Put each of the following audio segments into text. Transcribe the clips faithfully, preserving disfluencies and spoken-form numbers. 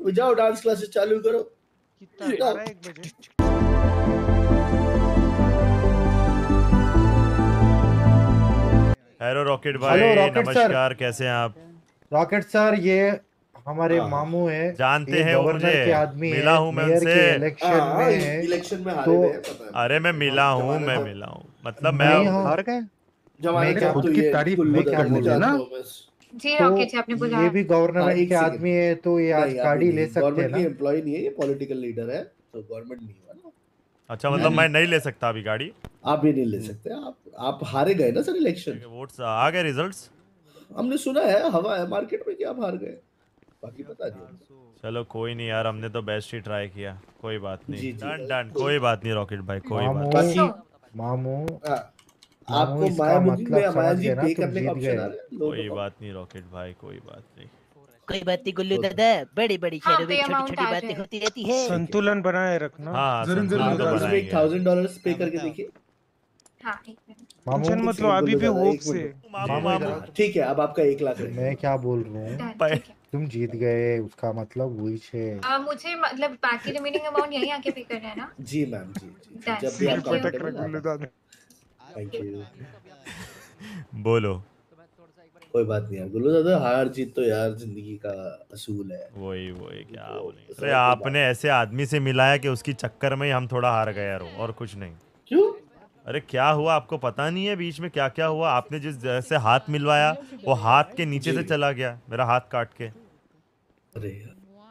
जाओ dance classes चालू करो। कितना बारह एक बजे। हेलो रॉकेट भाई। Hello rocket sir. नमस्कार, कैसे हैं आप? रॉकेट सर, ये हमारे हाँ। मामू है, जानते ये हैं वो गवर्नर मुझे, के आदमी मिला है, हूँ मैं मेयर उनसे। के इलेक्शन हाँ, में है। इलेक्शन में हारे तो हुए हैं, पता है। अरे मैं मिला हूँ, जमानत मैं है। मिला हूँ, मतलब मैं नहीं हाँ, हार गए। जमानत मैं क्या आप खुद तो की ये तारीफ गुल्लू मैं क्या दादा को बोलूं जानते ना, हो बस। जी तो रॉकेट जी आपने बुलाया। ये भी हाँ, गवर्नमेंट एक के सेकंड। आदमी है, तो ये आज नहीं, अभी गाड़ी ले नहीं, सकते हैं गवर्नमेंट की ना। एम्प्लॉय नहीं है, ये पॉलिटिकल लीडर है, तो गवर्नमेंट नहीं हुआ ना। अच्छा, मतलब मैं नहीं ले सकता अभी गाड़ी? आप भी नहीं ले सकते। आप आप हारे गए ना सर इलेक्शन। वोट्स आ गए, रिजल्ट्स? हमने सुना है, हवा है मार्केट में कि आप हार गए, बाकी पता नहीं हमको। चलो कोई नहीं यार, हमने तो बेस्ट ही ट्राई किया, कोई बात नहीं। जी, जी। डन डन, कोई बात नहीं रॉकेट भाई, कोई मामू बात बाकी मामू हाँ, मामू आपको इसका माया बुकिंग मतलब में माया समझ जी गए ना, पे तुम करने का जीत ऑप्शन आ गए। रहा है नहीं, लोगों कोई को। बात नहीं रॉकेट भाई, कोई बात नहीं। कोई बात नहीं गुल्लू तो- दादा, बड़ी बड़ी हाँ, शहरों में पे छोटी amount छोटी आ बातें जाए। होती रहती है। संतुलन बनाए रखना। हाँ, जरूर, संतुलन जरूर, तो आप जरूर। इसमें एक बनाएंगे। थाउजेंड डॉलर पे करके देखिए। हाँ एक मिनट। मामू टेंशन एक मत लो, सेकंड, अभी भी बोलो दादा, होप एक से। मिनट। मामू मामू मामू इधर आओ। ठीक है, अब आपका एक लाख रहेगा। मैं क्या बोल रहा हूँ, डन, पर- ठीक है। तुम जीत गए, उसका मतलब वही है। आ, मुझे मतलब बाकी रिमेनिंग अमाउंट यहीं आके पे करना है ना। जी मैम, जी जी, जी Done. जब भी Thank आप you. पटक कंफर्टेबल गुल्लू दादा। Thank you. बोलो। कोई बात नहीं यार गुल्लू दादा, हार जीत तो यार जिंदगी का असूल है। वही वही क्या वो बोलेंगे। सर अरे की आपने बात। ऐसे आदमी से मिलाया कि उसकी चक्कर में ही हम थोड़ा हार गए यार, और कुछ नहीं। क्यों? अरे क्या हुआ आपको पता नहीं है बीच में क्या क्या हुआ? आपने जिस जैसे हाथ मिलवाया, वो हाथ के नीचे जी। से चला गया, मेरा हाथ काट के। अरे यार,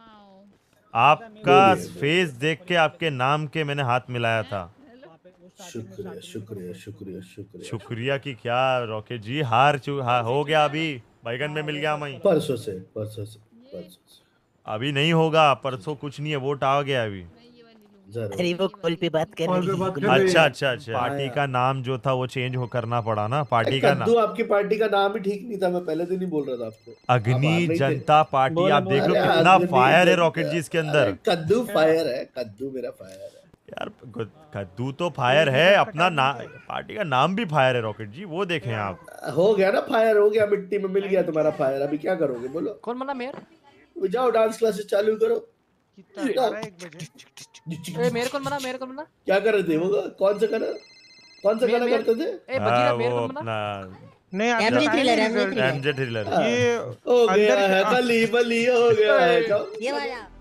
आपका बोलिए, बोलिए। फेस देख के, आपके नाम के मैंने हाथ मिलाया था। शुक्रिया शुक्रिया शुक्रिया शुक्रिया। शुक्रिया की क्या रॉकेट जी, हार चु हा, हो गया अभी, बैगन में मिल गया मई। परसों से परसों से परसों से अभी नहीं होगा, परसों कुछ नहीं है, वोट आ गया अभी। जरूर। अरे वो कॉल पे बात कर कॉल रही पे है बात गुल्लू कर रही दादा। अच्छा अच्छा अच्छा, पार्टी का नाम जो था वो चेंज हो करना पड़ा ना, पार्टी का नाम। कद्दू आपकी पार्टी का नाम ही ठीक नहीं था, मैं पहले दिन ही बोल रहा था आपको। आप अग्नि हार नहीं थे। जनता पार्टी, आप देख लो अरे कितना अग्नि फायर है जनता- रॉकेट जी इसके अरे अंदर। कद्दू फायर है, कद्दू मेरा फायर है यार ग- कद्दू तो फायर है, अपना ना पार्टी का नाम भी फायर है रॉकेट जी, वो देखें आप। हो गया ना, फायर हो गया, मिट्टी में मिल गया तुम्हारा फायर, अभी क्या करोगे बोलो। कौन बना मेयर? जाओ डांस क्लासेस चालू करो। कितना बारह एक बजे। ए मेयर कौन बना? मेयर कौन बना? क्या कर रहे थे वो? कौन सा गाना कौन सा मेयर- गाना मेयर- करते थे? ए हाँ, बगीरा मेयर वो कौन बना? अपना नहीं अभी एमजे तक आया थ्रिलर, नहीं MJ result. Thriller. MJ thriller. हाँ, ये हो गया अंदर है, के- बली बली हो गया है। ये वाला